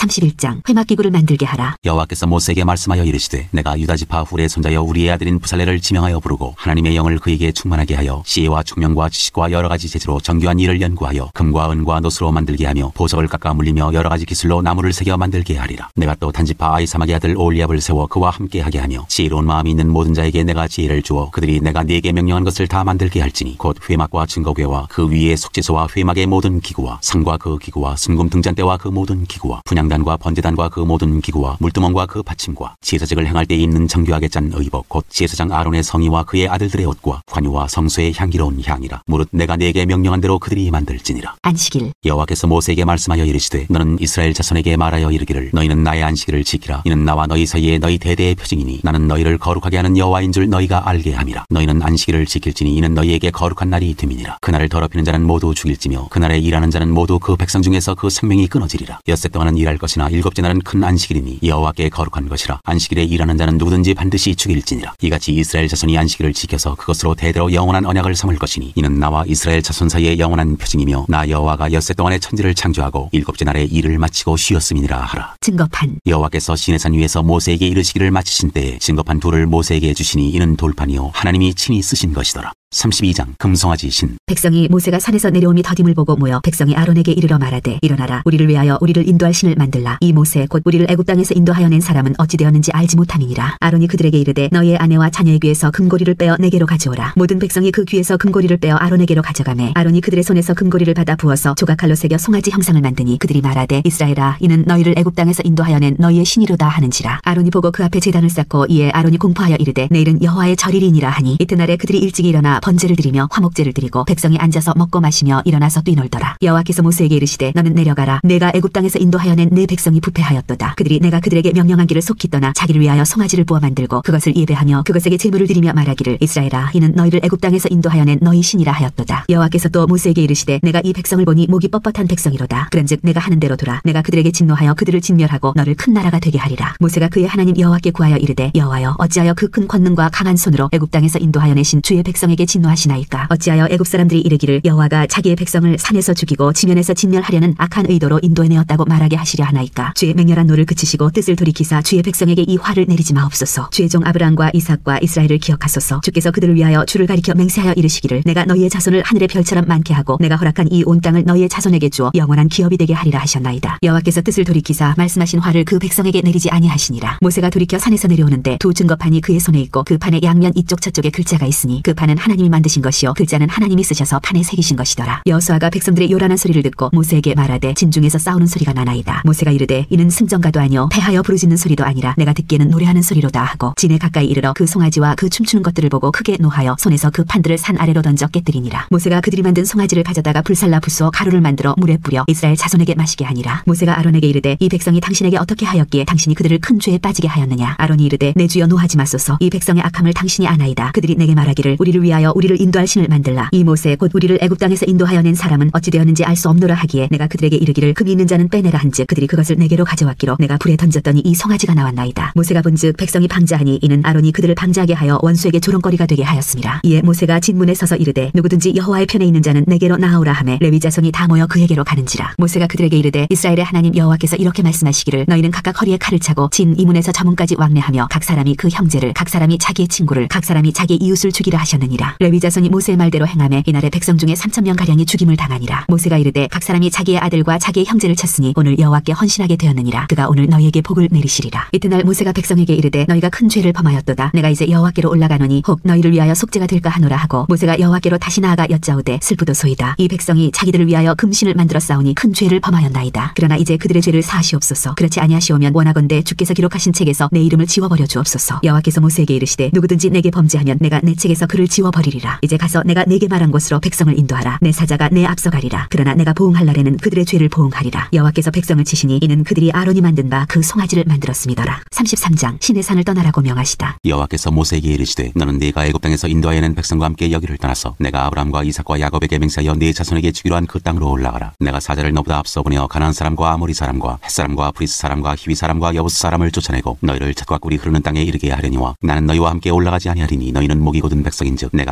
31장 회막기구를 만들게 하라. 여호와께서 모세에게 말씀하여 이르시되 내가 유다지파 훌의 손자여 우리의 아들인 부살레를 지명하여 부르고 하나님의 영을 그에게 충만하게 하여 지혜와 총명과 지식과 여러 가지 재주로 정교한 일을 연구하여 금과 은과 노스로 만들게 하며 보석을 깎아 물리며 여러 가지 기술로 나무를 새겨 만들게 하리라. 내가 또 단지파 아히사막의 아들 오홀리압을 세워 그와 함께하게 하며 지혜로운 마음이 있는 모든 자에게 내가 지혜를 주어 그들이 내가 네게 명령한 것을 다 만들게 할지니 곧 회막과 증거궤와 그 위에 속죄소와 회막의 모든 기구와 상과 그 기구와 순금 등잔대와 그 모든 기구와 분향단과 번제단과 그 모든 기구와 물두멍과 그 받침과 제사직을 행할 때 입는 정교하게 짠 의복 곧 제사장 아론의 성의와 그의 아들들의 옷과 관유와 성소의 향기로운 향이라. 무릇 내가 네게 명령한 대로 그들이 만들지니라. 안식일. 여호와께서 모세에게 말씀하여 이르시되 너는 이스라엘 자손에게 말하여 이르기를 너희는 나의 안식일을 지키라. 이는 나와 너희 사이에 너희 대대의 표징이니 나는 너희를 거룩하게 하는 여호와인 줄 너희가 알게 함이라. 너희는 안식일을 지킬지니 이는 너희에게 거룩한 날이 됨이니라. 그날을 더럽히는 자는 모두 죽일지며 그날에 일하는 자는 모두 그 백성 중에서 그 생명이 끊어지리라. 엿새 동안은 일할 것이나 일곱째 날은 큰 안식일이니 여호와께 거룩한 것이라. 안식일에 일하는 자는 누구든지 반드시 죽일지니라. 이같이 이스라엘 자손이 안식일을 지켜서 그것으로 대대로 영원한 언약을 삼을 것이니 이는 나와 이스라엘 자손 사이의 영원한 표징이며 나 여호와가 엿새 동안에 천지를 창조하고 일곱째 날에 일을 마치고 쉬었음이니라 하라. 증거판. 여호와께서 시내산 위에서 모세에게 이르시기를 마치신 때에 증거판 둘을 모세에게 주시니 이는 돌판이요 하나님이 친히 쓰신 것이더라. 32장 금송아지 신. 백성이 모세가 산에서 내려옴이 더딤을 보고 모여 백성이 아론에게 이르러 말하되 일어나라 우리를 위하여 우리를 인도할 신을 만들라. 이 모세 곧 우리를 애굽 땅에서 인도하여 낸 사람은 어찌 되었는지 알지 못함이니라. 아론이 그들에게 이르되 너희의 아내와 자녀의 귀에서 금고리를 빼어 내게로 가져오라. 모든 백성이 그 귀에서 금고리를 빼어 아론에게로 가져가매 아론이 그들의 손에서 금고리를 받아 부어서 조각칼로 새겨 송아지 형상을 만드니 그들이 말하되 이스라엘아 이는 너희를 애굽 땅에서 인도하여 낸 너희의 신이로다 하는지라. 아론이 보고 그 앞에 제단을 쌓고 이에 아론이 공포하여 이르되 내일은 여호와의 절일이니라 하니 이튿날에 그들이 일찍이 일어나 번제를 드리며 화목제를 드리고 백성이 앉아서 먹고 마시며 일어나서 뛰놀더라. 여호와께서 모세에게 이르시되 너는 내려가라. 내가 애굽 땅에서 인도하여 낸 내 백성이 부패하였도다. 그들이 내가 그들에게 명령한 길을 속히 떠나 자기를 위하여 송아지를 부어 만들고 그것을 예배하며 그것에게 제물을 드리며 말하기를 이스라엘아 이는 너희를 애굽 땅에서 인도하여 낸 너희 신이라 하였도다. 여호와께서 또 모세에게 이르시되 내가 이 백성을 보니 목이 뻣뻣한 백성이로다. 그런즉 내가 하는 대로 두라. 내가 그들에게 진노하여 그들을 진멸하고 너를 큰 나라가 되게 하리라. 모세가 그의 하나님 여호와께 구하여 이르되 여호와여 어찌하여 그 큰 권능과 강한 손으로 애굽 땅에서 인도하여 내신 주의 백성에게 진노하시나이까. 어찌하여 애굽 사람들이 이르기를 여호와가 자기의 백성을 산에서 죽이고 지면에서 진멸하려는 악한 의도로 인도해내었다고 말하게 하시려 하나이까. 주의 맹렬한 노를 그치시고 뜻을 돌이키사 주의 백성에게 이 화를 내리지 마옵소서. 주의 종 아브라함과 이삭과 이스라엘을 기억하소서. 주께서 그들을 위하여 주를 가리켜 맹세하여 이르시기를 내가 너희의 자손을 하늘의 별처럼 많게 하고 내가 허락한 이 온 땅을 너희의 자손에게 주어 영원한 기업이 되게 하리라 하셨나이다. 여호와께서 뜻을 돌이키사 말씀하신 화를 그 백성에게 내리지 아니하시니라. 모세가 돌이켜 산에서 내려오는데 두 증거판이 그의 손에 있고 그 판의 양면 이쪽 저쪽에 글자가 있으니 그 판은 하나님이 만드신 것이요 글자는 하나님이 쓰셔서 판에 새기신 것이더라. 여호수아가 백성들의 요란한 소리를 듣고 모세에게 말하되 진중에서 싸우는 소리가 나나이다. 모세가 이르되 이는 승전가도 아니요 패하여 부르짖는 소리도 아니라 내가 듣기에는 노래하는 소리로다 하고 진에 가까이 이르러 그 송아지와 그 춤추는 것들을 보고 크게 노하여 손에서 그 판들을 산 아래로 던져 깨뜨리니라. 모세가 그들이 만든 송아지를 가져다가 불살라 부수어 가루를 만들어 물에 뿌려 이스라엘 자손에게 마시게 하니라. 모세가 아론에게 이르되 이 백성이 당신에게 어떻게 하였기에 당신이 그들을 큰 죄에 빠지게 하였느냐. 아론이 이르되 내 주여 노하지 마소서. 이 백성의 악함을 당신이 아나이다. 그들이 내게 말하기를 우리를 위하여 우리를 인도할 신을 만들라. 이 모세 곧 우리를 애굽 땅에서 인도하여 낸 사람은 어찌 되었는지 알 수 없노라 하기에 내가 그들에게 이르기를 금이 있는 자는 빼내라 한즉 그들이 그것을 내게로 가져왔기로 내가 불에 던졌더니 이 송아지가 나왔나이다. 모세가 본즉 백성이 방자하니 이는 아론이 그들을 방자하게 하여 원수에게 조롱거리가 되게 하였습니다. 이에 모세가 진문에 서서 이르되 누구든지 여호와의 편에 있는 자는 내게로 나아오라 하매 레위 자손이 다 모여 그에게로 가는지라. 모세가 그들에게 이르되 이스라엘의 하나님 여호와께서 이렇게 말씀하시기를 너희는 각각 허리에 칼을 차고 진 이문에서 저문까지 왕래하며 각 사람이 그 형제를 각 사람이 자기의 친구를 각 사람이 자기의 이웃을 죽이라 하셨느니라. 레위 자손이 모세의 말대로 행하매 이날에 백성 중에 3,000명 가량이 죽임을 당하니라. 모세가 이르되 각 사람이 자기의 아들과 자기의 형제를 쳤으니 오늘 여호와께 헌신하게 되었느니라. 그가 오늘 너희에게 복을 내리시리라. 이튿날 모세가 백성에게 이르되 너희가 큰 죄를 범하였도다. 내가 이제 여호와께로 올라가노니 혹 너희를 위하여 속죄가 될까 하노라 하고 모세가 여호와께로 다시 나아가 여짜오되 슬프도소이다. 이 백성이 자기들을 위하여 금신을 만들어 싸우니 큰 죄를 범하였나이다. 그러나 이제 그들의 죄를 사하시옵소서. 그렇지 아니하시오면 원하건대 주께서 기록하신 책에서 내 이름을 지워버려 주옵소서. 여호와께서 모세에게 이르시되 누구든지 내게 범죄하면 내가 내 책에서 그를 지워버리리라. 이제 가서 내가 내게 말한 곳으로 백성을 인도하라. 내 사자가 내 앞서 가리라. 그러나 내가 보응할 날에는 그들의 죄를 보응하리라. 여호와께서 백성을 치시니 이는 그들이 아론이 만든 바 그 송아지를 만들었음이더라. 33장 신의 산을 떠나라고 명하시다. 여호와께서 모세에게 이르시되 너는 네가 애굽 땅에서 인도하여 낸 백성과 함께 여기를 떠나서 내가 아브라함과 이삭과 야곱에게 맹세하여 네 자손에게 주기로 한 그 땅으로 올라가라. 내가 사자를 너보다 앞서 보내어 가나안 사람과 아모리 사람과 헷 사람과 브리스 사람과 히위 사람과 여부스 사람을 쫓아내고 너희를 젖과 꿀이 흐르는 땅에 이르게 하려니와 나는 너희와 함께 올라가지 아니하리니 너희는 목이 곧은 백성인즉 내가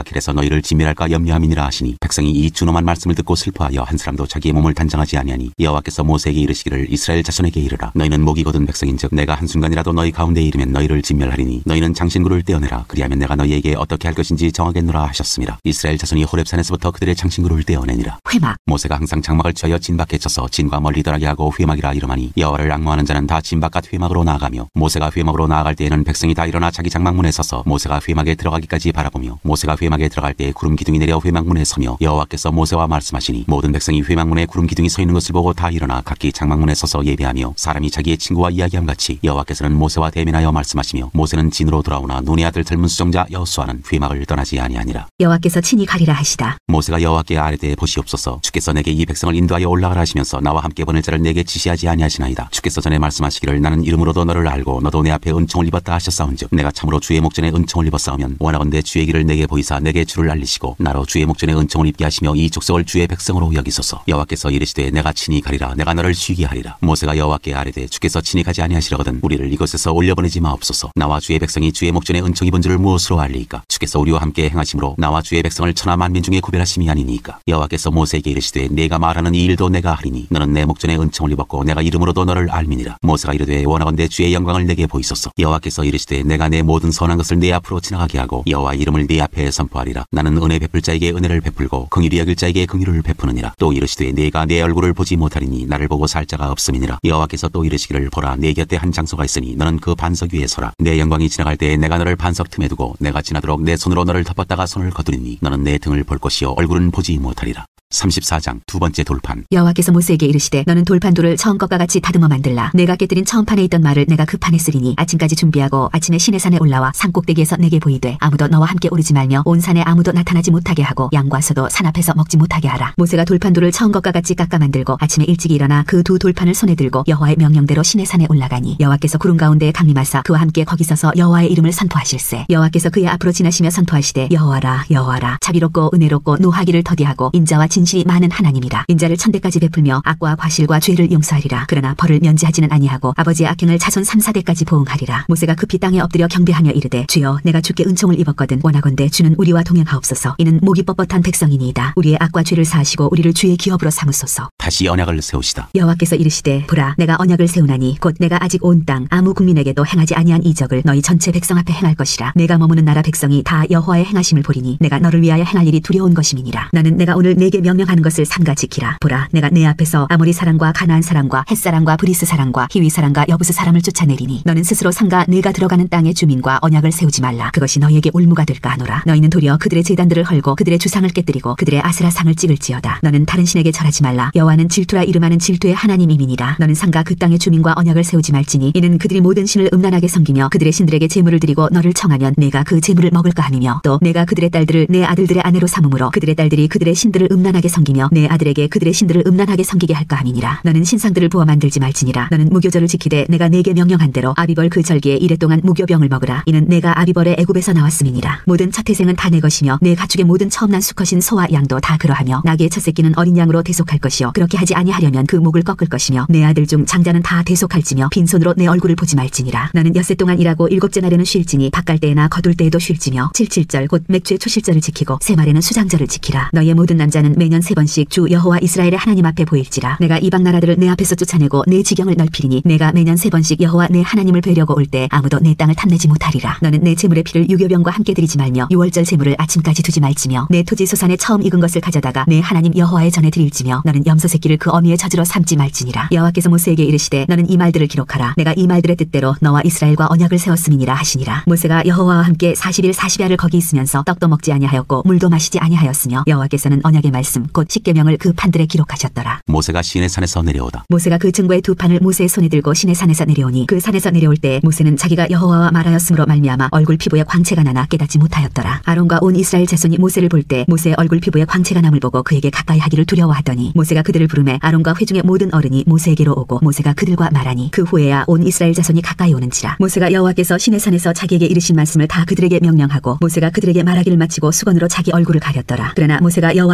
내가 길에서 너희를 진멸할까 염려함이니라 하시니 백성이 이 준엄한 말씀을 듣고 슬퍼하여 한 사람도 자기의 몸을 단정하지 아니하니 여호와께서 모세에게 이르시기를 이스라엘 자손에게 이르라. 너희는 목이 곧은 백성인즉 내가 한순간이라도 너희 가운데에 이르면 너희를 진멸하리니 너희는 장신구를 떼어내라. 그리하면 내가 너희에게 어떻게 할 것인지 정하겠노라 하셨습니다. 이스라엘 자손이 호렙산에서부터 그들의 장신구를 떼어내니라. 회막. 모세가 항상 장막을 쳐여 진밖에 쳐서 진과 멀리 떠나게 하고 회막이라 이름하니 여호와를 앙모하는 자는 다 진바깥 회막으로 나아가며 모세가 회막으로 나아갈 때에는 백성이 다 일어나 자기 장막문에 서서 모세가 회막에 들어가기까지 바라보며 모세가 회막에 들어갈 때 구름 기둥이 내려 회막문에 서며 여호와께서 모세와 말씀하시니 모든 백성이 회막문에 구름 기둥이 서 있는 것을 보고 다 일어나 각기 장막문에 서서 예배하며 사람이 자기의 친구와 이야기함같이 여호와께서는 모세와 대면하여 말씀하시며 모세는 진으로 돌아오나 눈의 아들 젊은 수정자 여호수아는 회막을 떠나지 아니하니라. 여호와께서 친히 가리라 하시다. 모세가 여호와께 아뢰되 보시옵소서 주께서 내게 이 백성을 인도하여 올라가라 하시면서 나와 함께 보낼 자를 내게 지시하지 아니하시나이다. 주께서 전에 말씀하시기를 나는 이름으로도 너를 알고 너도 내 앞에 은총을 입었다 하셨사온즉 내가 참으로 주의 목전에 은총을 입었사오면 원하건대 주의 길을 내게 보이사 내게 주를 알리시고 나로 주의 목전에 은총을 입게 하시며 이 족속을 주의 백성으로 여기소서. 여호와께서 이르시되 내가 친히 가리라. 내가 너를 쉬게 하리라. 모세가 여호와께 아뢰되 주께서 친히 가지 아니하시려거든 우리를 이곳에서 올려보내지 마옵소서. 나와 주의 백성이 주의 목전에 은총 입은 줄을 무엇으로 알리이까? 주께서 우리와 함께 행하심으로 나와 주의 백성을 천하 만민 중에 구별하심이 아니니까. 여호와께서 모세에게 이르시되 내가 말하는 이 일도 내가 하리니 너는 내 목전에 은총을 입었고 내가 이름으로도 너를 알미니라. 모세가 이르되 원하건대 주의 영광을 내게 보이소서. 여호와께서 이르시되 내가 내 모든 선한 것을 내 앞으로 지나가게 하고 여호와 이름을 네 앞에 선포하리라. 나는 은혜 베풀 자에게 은혜를 베풀고 긍휼히 여길 자에게 긍휼을 베푸느니라. 또 이르시되 내가 내 얼굴을 보지 못하리니 나를 보고 살 자가 없음이니라. 여호와께서 또 이르시기를 보라 내 곁에 한 장소가 있으니 너는 그 반석 위에 서라. 내 영광이 지나갈 때에 내가 너를 반석 틈에 두고 내가 지나도록 내 손으로 너를 덮었다가 손을 거두리니 너는 내 등을 볼 것이요 얼굴은 보지 못하리라. 34장 두 번째 돌판. 여호와께서 모세에게 이르시되 너는 돌판돌을 처음 것과 같이 다듬어 만들라. 내가 깨뜨린 처음 판에 있던 말을 내가 그 판에 쓰리니 아침까지 준비하고 아침에 시내산에 올라와 산꼭대기에서 내게 보이되 아무도 너와 함께 오르지 말며 온 산에 아무도 나타나지 못하게 하고 양과 소도 산 앞에서 먹지 못하게 하라. 모세가 돌판돌을 처음 것과 같이 깎아 만들고 아침에 일찍 일어나 그 두 돌판을 손에 들고 여호와의 명령대로 시내산에 올라가니 여호와께서 구름 가운데에 강림하사 그와 함께 거기 서서 여호와의 이름을 선포하실세. 여호와께서 그의 앞으로 지나시며 선포하시되 여호와라 여호와라 자비롭고 은혜롭고 노하기를 더디하고 인자와 진실이 많은 하나님이라. 인자를 천대까지 베풀며 악과 과실과 죄를 용서하리라. 그러나 벌을 면제하지는 아니하고 아버지의 악행을 자손 3, 4대까지 보응하리라. 모세가 급히 땅에 엎드려 경배하며 이르되 주여 내가 주께 은총을 입었거든 원하건대 주는 우리와 동행하옵소서. 이는 목이 뻣뻣한 백성이니이다. 우리의 악과 죄를 사하시고 우리를 주의 기업으로 삼으소서. 다시 언약을 세우시다. 여호와께서 이르시되 보라 내가 언약을 세우나니 곧 내가 아직 온 땅 아무 국민에게도 행하지 아니한 이적을 너희 전체 백성 앞에 행할 것이라. 내가 머무는 나라 백성이 다 여호와의 행하심을 보리니 내가 너를 위하여 행할 일이 두려운 것임이니라. 나는 내가 오늘 내게 명령하는 것을 삼가 지키라. 보라 내가 내 앞에서 아모리 사람과 가나안 사람과 헷 사람과 브리스 사람과 히위 사람과 여부스 사람을 쫓아내리니 너는 스스로 삼가 내가 들어가는 땅의 주민과 언약을 세우지 말라. 그것이 너희에게 올무가 될까 하노라. 너희는 도리어 그들의 제단들을 헐고 그들의 주상을 깨뜨리고 그들의 아스라 상을 찍을지어다. 너는 다른 신에게 절하지 말라. 여호와는 질투라 이름하는 질투의 하나님이니라. 너는 삼가 그 땅의 주민과 언약을 세우지 말지니 이는 그들이 모든 신을 음란하게 섬기며 그들의 신들에게 제물을 드리고 너를 청하면 내가 그 제물을 먹을까 함이며 또 내가 그들의 딸들을 내 아들들의 아내로 삼음으로 그들의 딸들이 그들의 신들을 음란하게 섬기며 내 아들에게 그들의 신들을 음란하게 섬기게 할까 함이니라. 너는 신상들을 부어 만들지 말지니라. 너는 무교절을 지키되 내가 내게 명령한 대로 아비벌 그 절기에 이래 동안 무교병을 먹으라. 이는 내가 아비벌의 애굽에서 나왔음이니라. 모든 첫 태생은 다 내 것이며 내 가축의 모든 처음 난 수컷인 소와 양도 다 그러하며 나귀의 첫 새끼는 어린 양으로 대속할 것이요 그렇게 하지 아니하려면 그 목을 꺾을 것이며 내 아들 중 장자는 다 대속할지며 빈손으로 내 얼굴을 보지 말지니라. 너는 엿새 동안 일하고 일곱째 날에는 쉴지니 밭갈 때에나 거둘 때에도 쉴지며 칠칠절 곧 맥주의 초실절을 지키고 새 말에는 수장절을 지키라. 너희의 모든 남자는 매년 3번씩 주 여호와 이스라엘의 하나님 앞에 보일지라. 내가 이방 나라들을 내 앞에서 쫓아내고 내 지경을 넓히리니 내가 매년 3번씩 여호와 내 하나님을 뵈려고 올 때 아무도 내 땅을 탐내지 못하리라. 너는 내 제물의 피를 유교병과 함께 드리지 말며 유월절 제물을 아침까지 두지 말지며 내 토지 소산에 처음 익은 것을 가져다가 내 하나님 여호와의 전에 드릴지며 너는 염소 새끼를 그 어미의 젖으로 삼지 말지니라. 여호와께서 모세에게 이르시되 너는 이 말들을 기록하라. 내가 이 말들의 뜻대로 너와 이스라엘과 언약을 세웠음이니라 하시니라. 모세가 여호와와 함께 40일 40야를 거기 있으면서 떡도 먹지 아니하였고 물도 마시지 아니하였으며 여호와께서는 언약의 말씀 곧 십계명을 그 판들에 기록하셨더라. 모세가 시내산에서 내려오다. 모세가 그 증거의 두 판을 모세의 손에 들고 시내산에서 내려오니 그 산에서 내려올 때 모세는 자기가 여호와와 말하였으므로 말미암아 얼굴 피부에 광채가 나나 깨닫지 못하였더라. 아론과 온 이스라엘 자손이 모세를 볼 때 모세의 얼굴 피부에 광채가 남을 보고 그에게 가까이 하기를 두려워하더니 모세가 그들을 부르매 아론과 회중의 모든 어른이 모세에게로 오고 모세가 그들과 말하니 그 후에야 온 이스라엘 자손이 가까이 오는지라. 모세가 여호와께서 시내산에서 자기에게 이르신 말씀을 다 그들에게 명령하고 모세가 그들에게 말하기를 마치고 수건으로 자기 얼굴을 가렸더라. 그러나 모세가 여호와 앞에 들어가서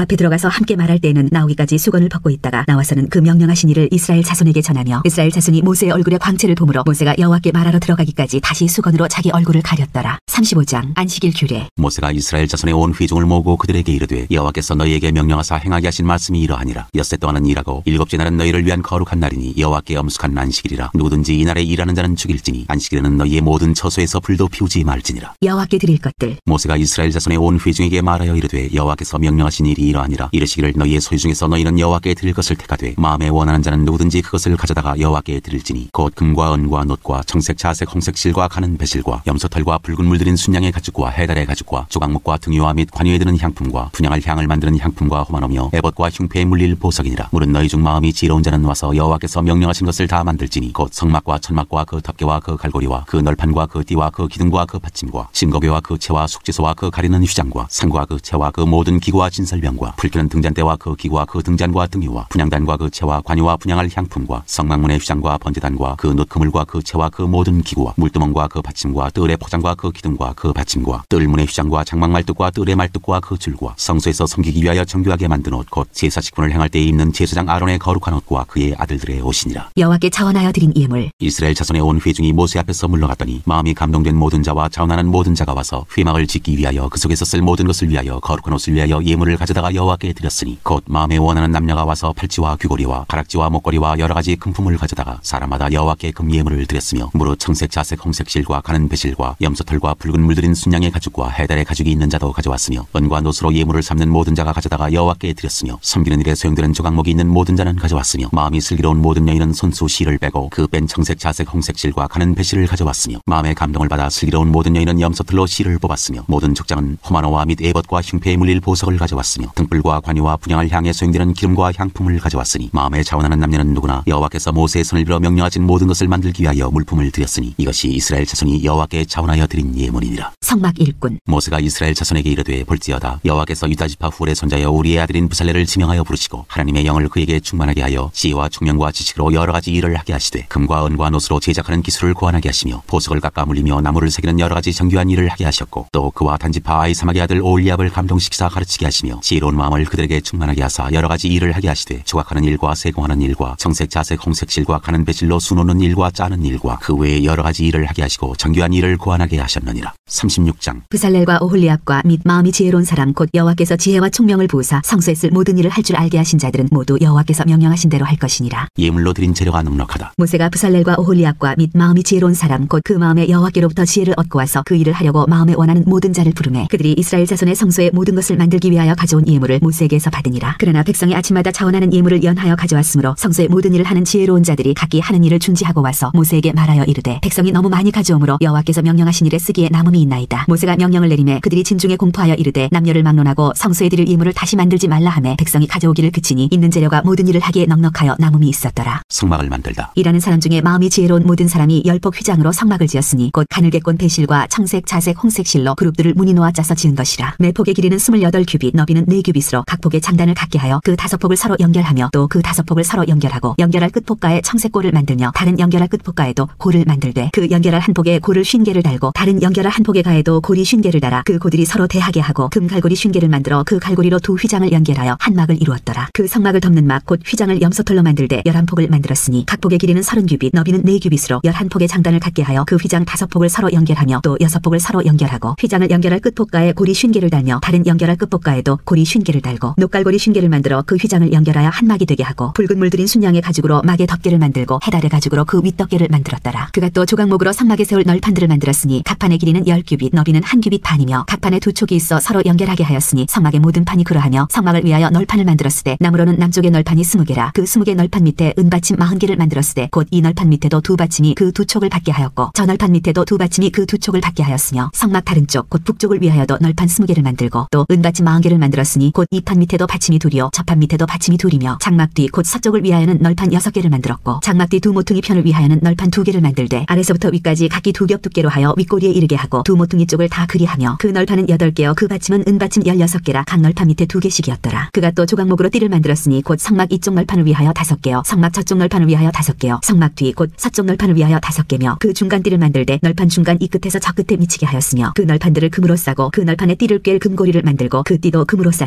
가서 함께 말할 때에는 나오기까지 수건을 벗고 있다가 나와서는 그 명령하신 일을 이스라엘 자손에게 전하며 이스라엘 자손이 모세의 얼굴에 광채를 보므로 모세가 여호와께 말하러 들어가기까지 다시 수건으로 자기 얼굴을 가렸더라. 35장 안식일 규례. 모세가 이스라엘 자손의 온 회중을 모으고 그들에게 이르되 여호와께서 너희에게 명령하사 행하게 하신 말씀이 이러하니라. 엿새 동안은 일하고 일곱째 날은 너희를 위한 거룩한 날이니 여호와께 엄숙한 안식일이라. 누구든지 이날에 일하는 자는 죽일지니 안식일에는 너희의 모든 처소에서 불도 피우지 말지니라. 여호와께 드릴 것들. 모세가 이스라엘 자손의 온 회중에게 말하여 이르되 여호와께서 명령하신 일이 이러하니라. 이르시기를 너희의 소유 중에서 너희는 여호와께 드릴 것을 택하되 마음에 원하는 자는 누구든지 그것을 가져다가 여호와께 드릴지니 곧 금과 은과 놋과 청색 자색 홍색 실과 가는 배실과 염소털과 붉은 물들인 순양의 가죽과 해달의 가죽과 조각목과 등유와 및 관유에 드는 향품과 분향할 향을 만드는 향품과 호마노며 에봇과 흉패에 물릴 보석이니라. 물은 너희 중 마음이 지혜로운 자는 와서 여호와께서 명령하신 것을 다 만들지니 곧 성막과 천막과 그 덮개와 그 갈고리와 그 널판과 그 띠와 그 기둥과 그 받침과 신거궤와 그 채와 숙지소와 그 가리는 휘장과 상과 그 채와 그 모든 기구와 진설병과 불키는 등잔대와 그 기구와 그 등잔과 등유와 분향단과 그 채와 관유와 분향할 향품과 성막문의 휘장과 번제단과 그 놋그물과 그 채와 그 모든 기구와 물두멍과 그 받침과 뜰의 포장과 그 기둥과 그 받침과 뜰문의 휘장과 장막 말뚝과 뜰의 말뚝과 그 줄과 성소에서 섬기기 위하여 정교하게 만든 옷 곧 제사 직분을 행할 때에 입는 제사장 아론의 거룩한 옷과 그의 아들들의 옷이니라. 여호와께 자원하여 드린 예물. 이스라엘 자손의 온 회중이 모세 앞에서 물러갔더니 마음이 감동된 모든 자와 자원하는 모든 자가 와서 회막을 짓기 위하여 그 속에서 쓸 모든 것을 위하여 거룩한 옷을 위하여 예물을 가져다가 여호와께 드렸으니 곧 마음에 원하는 남녀가 와서 팔찌와 귀고리와 가락지와 목걸이와 여러 가지 금품을 가져다가 사람마다 여호와께 금 예물을 드렸으며 무릇 청색 자색 홍색 실과 가는 배실과 염소털과 붉은 물들인 순양의 가죽과 해달의 가죽이 있는 자도 가져왔으며 은과 놋으로 예물을 삼는 모든 자가 가져다가 여호와께 드렸으며 섬기는 일에 소용되는 조각목이 있는 모든 자는 가져왔으며 마음이 슬기로운 모든 여인은 손수 실을 빼고 그 뺀 청색 자색 홍색 실과 가는 배실을 가져왔으며 마음의 감동을 받아 슬기로운 모든 여인은 염소털로 실을 뽑았으며 모든 족장은 호마노와 및 에봇과 흉패에 물릴 보석을 가져왔으며 등불과 관유와 분향할 향에 소용되는 기름과 향품을 가져왔으니 마음에 자원하는 남녀는 누구나 여호와께서 모세의 손을 빌어 명령하신 모든 것을 만들기 위하여 물품을 드렸으니 이것이 이스라엘 자손이 여호와께 자원하여 드린 예물이니라. 성막 일꾼. 모세가 이스라엘 자손에게 이르되 볼지어다 여호와께서 유다지파 훌의 손자여 우리의 아들인 부살레를 지명하여 부르시고 하나님의 영을 그에게 충만하게 하여 지혜와 총명과 지식으로 여러 가지 일을 하게 하시되 금과 은과 놋으로 제작하는 기술을 고안하게 하시며 보석을 깎아 물리며 나무를 새기는 여러 가지 정교한 일을 하게 하셨고 또 그와 단지파 아이사막의 아들 오홀리압을 감동시키사 가르치게 하시며 지혜로운 마음을 그들에게 충만하게 하사 여러 가지 일을 하게 하시되 조각하는 일과 세공하는 일과 청색 자색 홍색 실과 가는 배실로 수놓는 일과 짜는 일과 그 외에 여러 가지 일을 하게 하시고 정교한 일을 고안하게 하셨느니라. 36장. 부살렐과 오홀리압과 및 마음이 지혜로운 사람 곧 여호와께서 지혜와 총명을 부으사 성소에 쓸 모든 일을 할 줄 알게 하신 자들은 모두 여호와께서 명령하신 대로 할 것이니라. 예물로 드린 재료가 넉넉하다. 모세가 부살렐과 오홀리압과 및 마음이 지혜로운 사람 곧 그 마음에 여호와께로부터 지혜를 얻고 와서 그 일을 하려고 마음에 원하는 모든 자를 부르매 그들이 이스라엘 자손의 성소의 모든 것을 만들기 위하여 가져온 예물을 모세에게서 받으니라. 그러나 백성이 아침마다 자원하는 예물을 연하여 가져왔으므로 성소의 모든 일을 하는 지혜로운 자들이 각기 하는 일을 준지하고 와서 모세에게 말하여 이르되 백성이 너무 많이 가져오므로 여호와께서 명령하신 일에 쓰기에 남음이 있나이다. 모세가 명령을 내리매 그들이 진중에 공포하여 이르되 남녀를 막론하고 성소에 드릴 예물을 다시 만들지 말라 하매 백성이 가져오기를 그치니 있는 재료가 모든 일을 하기에 넉넉하여 남음이 있었더라. 성막을 만들다. 일하는 사람 중에 마음이 지혜로운 모든 사람이 10폭 휘장으로 성막을 지었으니 곧 가늘게꼰 배실과 청색 자색 홍색 실로 그룹들을 무늬 놓아 짜서 지은 것이라. 매 폭의 길이는 28규빗 너비는 4규빗으로 각 폭에 장단을 갖게 하여 그 5폭을 서로 연결하며 또 그 5폭을 서로 연결하고 연결할 끝폭가에 청색골을 만들며 다른 연결할 끝폭가에도 골을 만들되 그 연결할 한 폭에 골을 50개를 달고 다른 연결할 한 폭에 가에도 골이 50개를 달아 그 고들이 서로 대하게 하고 금갈고리 50개를 만들어 그 갈고리로 두 휘장을 연결하여 한 막을 이루었더라. 그 성막을 덮는 막 곧 휘장을 염소털로 만들되 11폭을 만들었으니 각 폭의 길이는 30규빗 너비는 4규빗으로 11폭의 장단을 갖게 하여 그 휘장 5폭을 서로 연결하며 또 6폭을 서로 연결하고 휘장을 연결할 끝폭가에 골이 50개를 달며 다른 연결할 끝폭가에도 골이 50개를 달고 녹갈고리 50개를 만들어 그 휘장을 연결하여 한 막이 되게 하고 붉은 물들인 순양의 가죽으로 막의 덮개를 만들고 해달의 가죽으로 그 윗덮개를 만들었더라. 그가 또 조각목으로 성막에 세울 널판들을 만들었으니 각 판의 길이는 10규빗 너비는 1규빗 반이며 각 판에 2촉이 있어 서로 연결하게 하였으니 성막의 모든 판이 그러하며 성막을 위하여 널판을 만들었을 때 나무로는 남쪽의 널판이 20개라. 그 20개 널판 밑에 은받침 40개를 만들었을 때 곧 이 널판 밑에도 두 받침이 그 2촉을 받게 하였고 저 널판 밑에도 두 받침이 그 2촉을 받게 하였으며 성막 다른 쪽 곧 북쪽을 위하여도 널판 20개를 만들고 또 은받침 40개를 만들었으니 곧 이 판 밑에도 받침이 둘이요 저 판 밑에도 받침이 둘이며 장막 뒤 곧 서쪽을 위하여는 널판 6개를 만들었고 장막 뒤 두 모퉁이 편을 위하여는 널판 2개를 만들되 아래서부터 위까지 각기 2겹 두께로 하여 윗꼬리에 이르게 하고 두 모퉁이 쪽을 다 그리하며 그 널판은 8개여 그 받침은 은받침 16개라 각 널판 밑에 2개씩이었더라. 그가 또 조각목으로 띠를 만들었으니 곧 성막 이쪽 널판을 위하여 5개여 성막 저쪽 널판을 위하여 5개여 성막 뒤 곧 서쪽 널판을 위하여 5개며 그 중간 띠를 만들되 널판 중간 이 끝에서 저 끝에 미치게 하였으며 그 널판들을 금으로 싸고 그 널판에 띠를 꿰 금고리를 만들고 그 띠도 금으로 쌌더라. 그가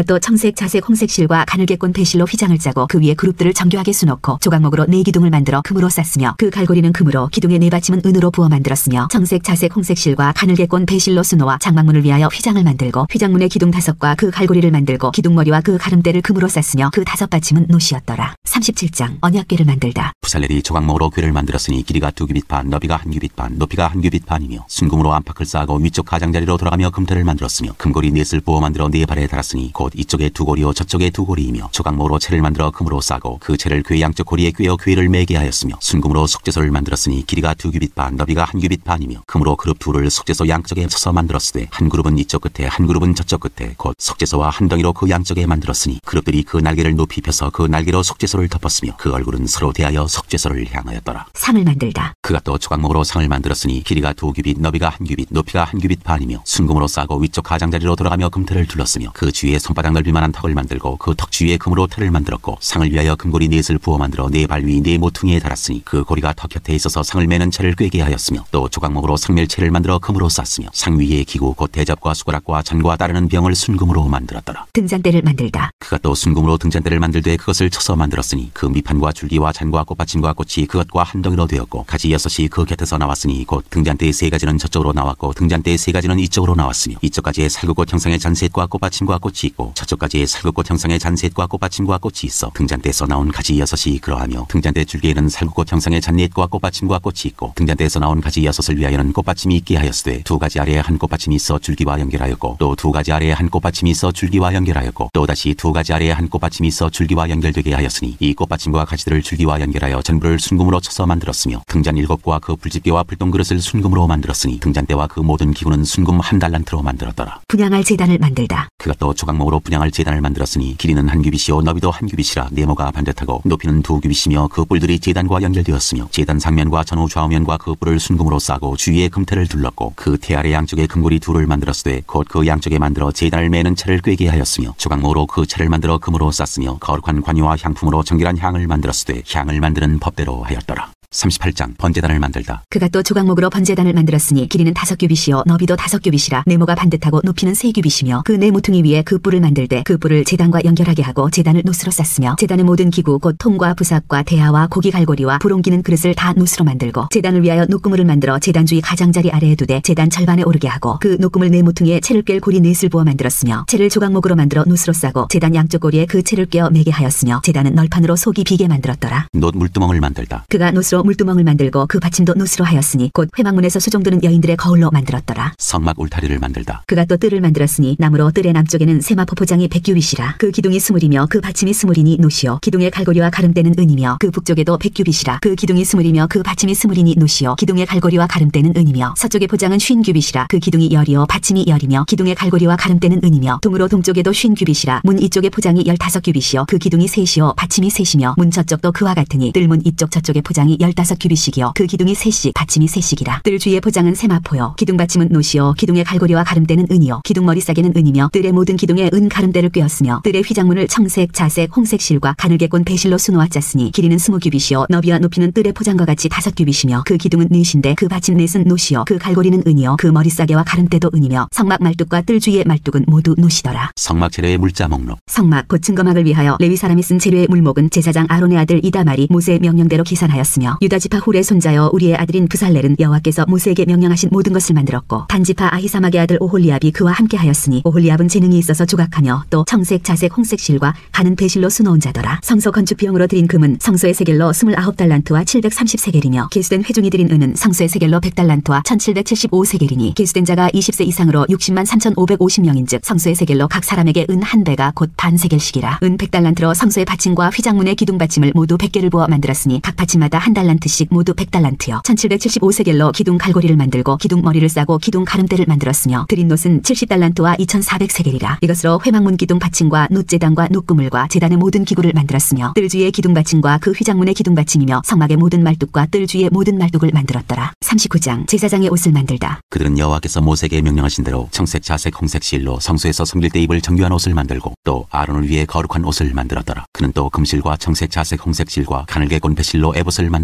그가 또 청색, 자색, 홍색 실과 가늘게 꼰 배실로 휘장을 짜고 그 위에 그룹들을 정교하게 수놓고 조각목으로 네 기둥을 만들어 금으로 쌌으며 그 갈고리는 금으로 기둥의 네 받침은 은으로 부어 만들었으며 청색, 자색, 홍색 실과 가늘게 꼰 배실로 수놓아 장막문을 위하여 휘장을 만들고 휘장문의 기둥 5과 그 갈고리를 만들고 기둥머리와 그 가름대를 금으로 쌌으며 그 5 받침은 노시였더라. 37장 언약궤를 만들다. 부살렐이 조각목으로 궤를 만들었으니 길이가 2규빗 반, 너비가 1규빗 반, 높이가 1규빗 반이며 순금으로 안팎을 쌓고 위쪽 가장자리로 돌아가며 금테를 만들었으며 금고리 넷을 부어 만들어 네 발에 달았으니 곧 이쪽에 2고리요 저쪽에 2고리이며 조각목으로 채를 만들어 금으로 싸고 그 채를 궤 양쪽 고리에 꿰어 궤를 매게 하였으며 순금으로 속죄소를 만들었으니 길이가 2규빗 반, 너비가 1규빗 반이며 금으로 그룹 둘을 속죄소 양쪽에 쳐서 만들었으되 한 그룹은 이쪽 끝에 한 그룹은 저쪽 끝에 곧 속죄소와 한 덩이로 그 양쪽에 만들었으니 그룹들이 그 날개를 높이 펴서 그 날개로 속죄소를 덮었으며 그 얼굴은 서로 대하여 속죄소를 향하였더라. 상을 만들다. 그가 또 조각목으로 상을 만들었으니 길이가 2규빗, 너비가 1규빗, 높이가 1규빗 반이며 순금으로 싸고 위쪽 가장자리로 돌아가며 금테를 둘렀으며 그 주위에 손바닥 넓이만한 턱을 만들고 그 턱 주위에 금으로 테를 만들었고 상을 위하여 금고리 넷을 부어 만들어 네 발 위 네 모퉁이에 달았으니 그 고리가 턱 곁에 있어서 상을 매는 채를 꿰게 하였으며 또 조각목으로 상멜채를 만들어 금으로 쌌으며 상 위에 기구 곧 대접과 숟가락과 잔과 따르는 병을 순금으로 만들었더라. 등잔대를 만들다. 그가 또 순금으로 등잔대를 만들되 그것을 쳐서 만들었으니 그 밑판과 줄기와 잔과 꽃받침과 꽃이 그것과 한 덩이로 되었고 가지 6이 그 곁에서 나왔으니 곧 등잔대의 3가지는 저쪽으로 나왔고 등잔대의 3가지는 이쪽으로 나왔으며 이쪽까지의 살구꽃 형상의 잔셋과 꽃받침과 꽃이 있고 저쪽까지의 살구꽃 형상의 잔셋과 꽃받침과 꽃이 있어 등잔대에서 나온 가지 6이 그러하며 등잔대 줄기에는 살구꽃 형상의 잔넷과 꽃받침과 꽃이 있고 등잔대에서 나온 가지 6을 위하여는 꽃받침이 있게 하였으되 2가지 아래에 한 꽃받침이 있어 줄기와 연결하였고 또 2가지 아래에 한 꽃받침이 있어 줄기와 연결하였고 또 다시 2가지 아래에 한 꽃받침이 있어 줄기와 연결되게 하였으니 이 꽃받침과 가지들을 줄기와 연결하여 전부를 순금으로 쳐서 만들었으며 등잔 7개와 그 불집게와 불똥그릇을 순금으로 만들었으니 등잔대와 그 모든 기구는 순금 1달란트로 만들었더라. 분향할 제단을 만들다. 그가 또 조각목으로 분향할 제단을 만들었으니 길이는 1규빗이요 너비도 1규빗이라 네모가 반듯하고 높이는 2규빗이며 그 뿔들이 제단과 연결되었으며 제단 상면과 전후 좌우면과 그 뿔을 순금으로 싸고 주위에 금테를 둘렀고 그 테 아래 양쪽에 금고리 2를 만들었으되 곧 그 양쪽에 만들어 제단을 매는 채를 꿰게 하였으며 조각목으로 그 채를 만들어 금으로 쌌으며 거룩한 관유와 향품으로 정결한 향을 만들었으되 향을 만드는 법대로 하였더라. 38장 번제단을 만들다. 그가 또 조각목으로 번제단을 만들었으니 길이는 5규빗이요 너비도 5규빗이라 네모가 반듯하고 높이는 3규빗이며 그 네 모퉁이 위에 그 뿔을 만들되 그 뿔을 제단과 연결하게 하고 제단을 노스로 쌌으며 제단의 모든 기구 곧 통과 부삭과 대야와 고기 갈고리와 불 옮기는 그릇을 다 노스로 만들고 제단을 위하여 녹구물을 만들어 제단 주위 가장자리 아래에 두되 제단 절반에 오르게 하고 그 녹구물 네 모퉁이에 채를 꿰 고리 넷을 부어 만들었으며 채를 조각목으로 만들어 노스로 싸고 제단 양쪽 고리에 그 채를 꿰어 매게 하였으며 제단은 널판으로 속이 비게 만들었더라. 놋 물두멍을 만들다. 그가 노스로 물두멍을 만들고 그 받침도 노스로 하였으니 곧 회막문에서 수종드는 여인들의 거울로 만들었더라. 성막 울타리를 만들다. 그가 또 뜰을 만들었으니 나무로 뜰의 남쪽에는 세마포포장이 100규빗이라 그 기둥이 20이며 그 받침이 20이니 노시오 기둥의 갈고리와 가름대는 은이며 그 북쪽에도 100규빗이라 그 기둥이 20이며 그 받침이 20이니 노시오 기둥의 갈고리와 가름대는 은이며 서쪽의 포장은 50규빗이라 그 기둥이 10이요 받침이 10이며 기둥의 갈고리와 가름대는 은이며 동으로 동쪽에도 50규빗이라 문 이쪽의 포장이 15규빗이요 그 기둥이 3이요 받침이 3이며 문 저쪽도 그와 같으니 뜰문 이쪽 저쪽의 포장이 15규빗이요 그 기둥이 3씩 받침이 3씩이라 뜰 주위의 포장은 세마포요 기둥 받침은 노시요 기둥의 갈고리와 가름대는 은이요 기둥 머리싸개는 은이며 뜰의 모든 기둥에 은 가름대를 꿰었으며 뜰의 휘장문을 청색, 자색, 홍색 실과 가늘게 꼰 배실로 수놓아 짰으니 길이는 20규빗이요 너비와 높이는 뜰의 포장과 같이 5규빗이며 그 기둥은 넷인데 그 받침 넷은 노시요 그 갈고리는 은이요 그 머리싸개와 가름대도 은이며 성막 말뚝과 뜰 주위의 말뚝은 모두 노시더라. 성막 재료의 물자 목록. 성막 곧 증거막을 위하여 레위 사람이 쓴 재료의 물목은 제사장 아론의 아들 이다말이 모세의 명령대로 계산하였으며 유다지파 훌의 손자여 우리의 아들인 부살렐은 여호와께서 모세에게 명령하신 모든 것을 만들었고 단지파 아히사막의 아들 오홀리압이 그와 함께하였으니 오홀리압은 재능이 있어서 조각하며 또 청색, 자색, 홍색 실과 가는 배실로 수놓은 자더라. 성소 건축 비용으로 드린 금은 성소의 세겔로 29달란트와 730세겔이며 계수된 회중이 드린 은은 성소의 세겔로 100달란트와 1775세겔이니 계수된 자가 20세 이상으로 60만 3550명인즉 성소의 세겔로 각 사람에게 은 한 배가 곧 반세겔씩이라. 은 100달란트로 성소의 받침과 휘장문의 기둥 받침을 모두 100개를 부어 만들었으니 각 받침마다 한 달란트씩 모두 100달란트요 1775세겔로 기둥 갈고리를 만들고 기둥 머리를 싸고 기둥 가름대를 만들었으며 드린 놋은 70달란트와 2400세겔이라. 이것으로 회막문 기둥 받침과 놋제단과 녹구물과 제단의 모든 기구를 만들었으며 뜰 주위의 기둥 받침과 그 휘장문의 기둥 받침이며 성막의 모든 말뚝과 뜰 주위의 모든 말뚝을 만들었더라. 39장 제사장의 옷을 만들다. 그들은 여호와께서 모세에게 명령하신 대로 청색, 자색, 홍색 실로 성소에서 섬길 때 입을 정교한 옷을 만들고 또 아론을 위해 거룩한 옷을 만들었더라. 그는 또 금실과 청색, 자색, 홍색 실과 가늘게 꼰 배실로 에봇을 만들었고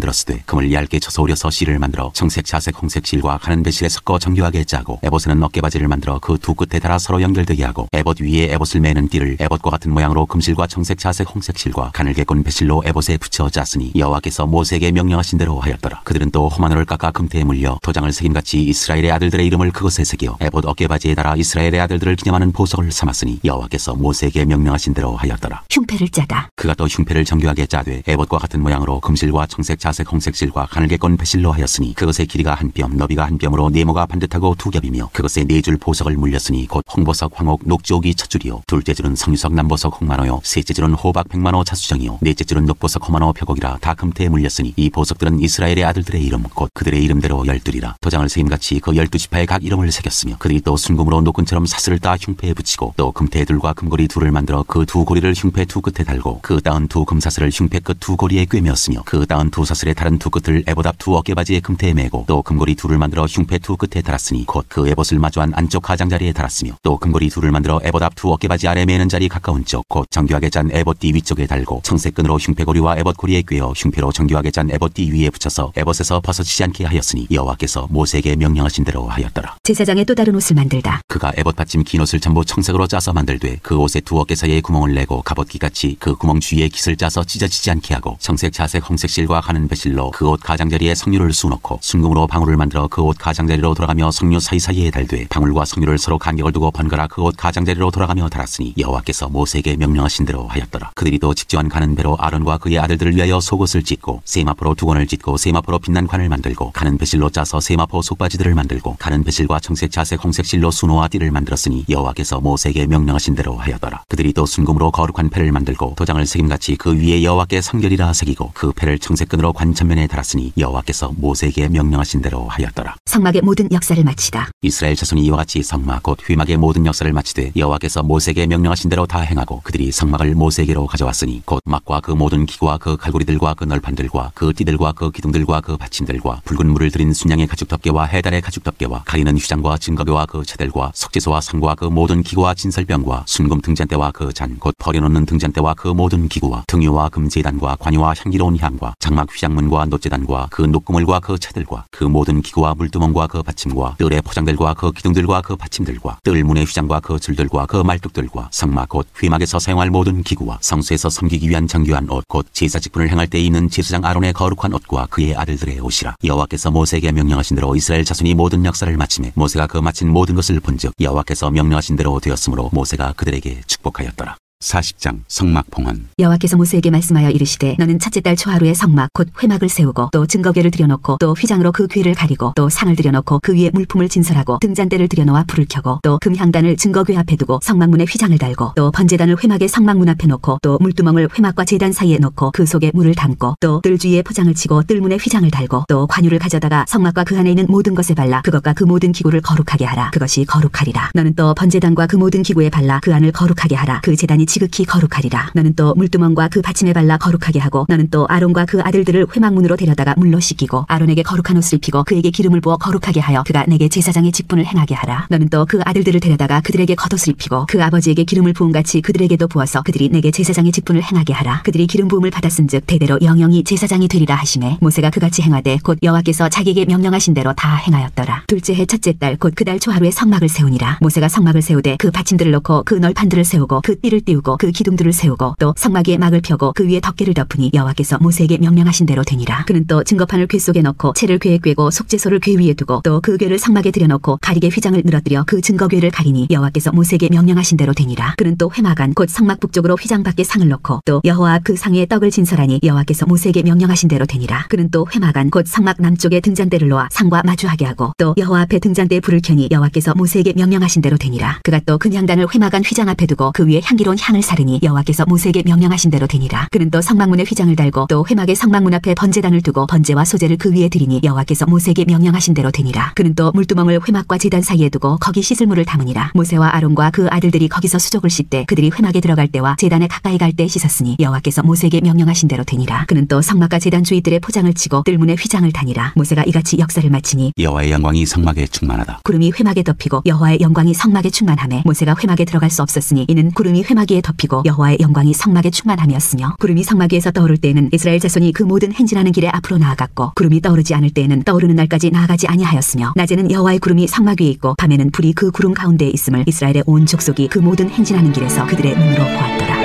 만들었으되 금을 얇게 쳐서 오려서 실을 만들어 청색, 자색, 홍색 실과 가는 배실에 섞어 정교하게 짜고 에봇에는 어깨바지를 만들어 그 두 끝에 달아 서로 연결되게 하고 에봇 위에 에봇을 매는 띠를 에봇과 같은 모양으로 금실과 청색, 자색, 홍색 실과 가늘게 꼰 배실로 에봇에 붙여 짰으니 여호와께서 모세에게 명령하신 대로 하였더라. 그들은 또 호마노를 깎아 금태에 물려 도장을 새김같이 이스라엘의 아들들의 이름을 그것에 새겨 에봇 어깨바지에 달아 이스라엘의 아들들을 기념하는 보석을 삼았으니 여호와께서 모세에게 명령하신 대로 하였더라. 흉패를 짜다. 그가 또 흉패를 정교하게 짜되 에봇과 같은 모양으로 금실과 청색, 자색, 홍색 실과 가늘게 꼰 배실로 하였으니 그것의 길이가 한 뼘, 너비가 한 뼘으로 네모가 반듯하고 두 겹이며 그것에 네 줄 보석을 물렸으니 곧 홍보석, 황옥, 녹주옥이 첫 줄이요 둘째 줄은 성유석, 남보석, 홍만호요 셋째 줄은 호박, 백만호, 자수정이요 넷째 줄은 녹보석, 호만호, 표곡이라 다 금태에 물렸으니 이 보석들은 이스라엘의 아들들의 이름 곧 그들의 이름대로 12이라. 도장을 새김같이 그 12지파의 각 이름을 새겼으며 그들이 또 순금으로 노끈처럼 사슬을 따 흉패에 붙이고 또 금태에 둘과 금고리 둘을 만들어 그 두 고리를 흉패 두 끝에 달고 그 따은 두 금사슬을 흉패 끝 두 고리에 꿰매었으며 그 따은 두 사슬의 다른 두 끝을 에봇 앞 두 어깨바지에 금태에 매고 또 금고리 둘을 만들어 흉패 두 끝에 달았으니 곧 그 에봇을 마주한 안쪽 가장자리에 달았으며 또 금고리 둘을 만들어 에봇 앞 두 어깨바지 아래 매는 자리 가까운 쪽 곧 정교하게 짠 에봇 띠 위쪽에 달고 청색끈으로 흉패고리와 에봇 고리에 꿰어 흉패로 정교하게 짠 에봇 띠 위에 붙여서 에봇에서 벗어지지 않게 하였으니 여호와께서 모세에게 명령하신 대로 하였더라. 제사장의 또 다른 옷을 만들다. 그가 에봇 받침 긴 옷을 전부 청색으로 짜서 만들되 그 옷의 두 어깨 사이에 구멍을 내고 갑옷기같이 그 구멍 주위에 깃을 짜서 찢어지지 않게 하고 청색, 자색, 홍색 실과 가는 배실로 그 옷 가장자리에 성류를 수놓고 순금으로 방울을 만들어 그 옷 가장자리로 돌아가며 성류 사이사이에 달되 방울과 성류를 서로 간격을 두고 번갈아 그 옷 가장자리로 돌아가며 달았으니 여호와께서 모세에게 명령하신 대로 하였더라. 그들이 또 직조한 가는 배로 아론과 그의 아들들을 위하여 속옷을 찢고 세마포로 두건을 찢고 세마포로 빛난 관을 만들고 가는 배실로 짜서 세마포 속바지들을 만들고 가는 배실과 청색, 자색, 홍색 실로 수노와 띠를 만들었으니 여호와께서 모세에게 명령하신 대로 하였더라. 그들이 또 순금으로 거룩한 패를 만들고 도장을 새김같이 그 위에 여호와께 성결이라 새기고 그 패를 청색끈으로 관 전면에 달았으니 여호와께서 모세에게 명령하신 대로 하였더라. 성막의 모든 역사를 마치다. 이스라엘 자손이 이와 같이 성막 곧 회막의 모든 역사를 마치되 여호와께서 모세에게 명령하신 대로 다 행하고 그들이 성막을 모세에게로 가져왔으니 곧 막과 그 모든 기구와 그 갈고리들과 그 널판들과 그 띠들과 그 기둥들과 그 받침들과 붉은 물을 들인 순양의 가죽 덮개와 해달의 가죽 덮개와 가리는 휘장과 증거교와 그 채들과 석재소와 상과 그 모든 기구와 진설병과 순금 등잔대와 그 잔 곧 버려놓는 등잔대와 그 모든 기구와 등유와 금제단과 관유와 향기로운 향과 장막 휘장문과 놋제단과 그 녹구물과 그 채들과 그 모든 기구와 물두멍과 그 받침과 뜰의 포장들과 그 기둥들과 그 받침들과 뜰문의 휘장과 그 줄들과 그 말뚝들과 성막 곧 회막에서 사용할 모든 기구와 성소에서 섬기기 위한 정교한 옷 곧 제사 직분을 행할 때 입는 제사장 아론의 거룩한 옷과 그의 아들들의 옷이라. 여호와께서 모세에게 명령하신 대로 이스라엘 자손이 모든 역사를 마치매 모세가 그 마친 모든 것을 본즉 여호와께서 명령하신 대로 되었으므로 모세가 그들에게 축복하였더라. 40장 성막 봉헌. 여호와께서 모세에게 말씀하여 이르시되 너는 첫째 달 초하루에 성막 곧 회막을 세우고 또 증거궤를 들여놓고 또 휘장으로 그 궤를 가리고 또 상을 들여놓고 그 위에 물품을 진설하고 등잔대를 들여놓아 불을 켜고 또 금향단을 증거궤 앞에 두고 성막문에 휘장을 달고 또 번제단을 회막의 성막문 앞에 놓고 또 물두멍을 회막과 제단 사이에 놓고 그 속에 물을 담고 또 뜰 주위에 포장을 치고 뜰문에 휘장을 달고 또 관유를 가져다가 성막과 그 안에 있는 모든 것에 발라 그것과 그 모든 기구를 거룩하게 하라. 그것이 거룩하리라. 너는 또 번제단과 그 모든 기구에 발라 그 안을 거룩하게 하라. 그 제단이 지극히 거룩하리라. 너는 또 물두멍과 그 받침에 발라 거룩하게 하고 너는 또 아론과 그 아들들을 회막문으로 데려다가 물로 씻기고 아론에게 거룩한 옷을 입히고 그에게 기름을 부어 거룩하게 하여 그가 내게 제사장의 직분을 행하게 하라. 너는 또 그 아들들을 데려다가 그들에게 겉옷을 입히고 그 아버지에게 기름을 부은 같이 그들에게도 부어서 그들이 내게 제사장의 직분을 행하게 하라. 그들이 기름 부음을 받았은즉 대대로 영영이 제사장이 되리라 하시매 모세가 그같이 행하되 곧 여호와께서 자기에게 명령하신 대로 다 행하였더라. 둘째 해 첫째 달 곧 그 달 초하루에 성막을 세우니라. 모세가 성막을 세우되 그 받침들을 놓고 그 널판들을 세우고 그 띠를 띄우고 그 기둥들을 세우고 또 성막 위에 막을 펴고 그 위에 덮개를 덮으니 여호와께서 모세에게 명령하신 대로 되니라. 그는 또 증거판을 궤 속에 넣고 채를 궤에 꿰고 속죄소를 궤 위에 두고 또 그 궤를 성막에 들여놓고 가리개 휘장을 늘어뜨려 그 증거궤를 가리니 여호와께서 모세에게 명령하신 대로 되니라. 그는 또 회막안 곧 성막 북쪽으로 휘장 밖에 상을 놓고 또 여호와 앞 그 상 위에 떡을 진설하니 여호와께서 모세에게 명령하신 대로 되니라. 그는 또 회막안 곧 성막 남쪽에 등잔대를 놓아 상과 마주하게 하고 또 여호와 앞에 등잔대에 불을 켜니 여호와께서 모세에게 명령하신 대로 되니라. 그가 또 금향단을 회막안 휘장 앞에 두고 그 위에 향기로운 향을 사르니 여호와께서 모세에게 명령하신 대로 되니라. 그는 또 성막문에 휘장을 달고 또 회막의 성막문 앞에 번제단을 두고 번제와 소제를 그 위에 드리니 여호와께서 모세에게 명령하신 대로 되니라. 그는 또 물두멍을 회막과 제단 사이에 두고 거기 씻을 물을 담으니라. 모세와 아론과 그 아들들이 거기서 수족을 씻되 그들이 회막에 들어갈 때와 제단에 가까이 갈 때 씻었으니 여호와께서 모세에게 명령하신 대로 되니라. 그는 또 성막과 제단 주위들에 포장을 치고 뜰문에 휘장을 다니라. 모세가 이같이 역사를 마치니 여호와의 영광이 성막에 충만하다. 구름이 회막에 덮이고 여호와의 영광이 성막에 충만하매 모세가 회막에 들어갈 수 없었으니 이는 구름이 회막 위에 피에 덮이고 여호와의 영광이 성막에 충만함이었으며 구름이 성막 위에서 떠오를 때에는 이스라엘 자손이 그 모든 행진하는 길에 앞으로 나아갔고 구름이 떠오르지 않을 때에는 떠오르는 날까지 나아가지 아니하였으며 낮에는 여호와의 구름이 성막 위에 있고 밤에는 불이 그 구름 가운데에 있음을 이스라엘의 온 족속이 그 모든 행진하는 길에서 그들의 눈으로 보았더라.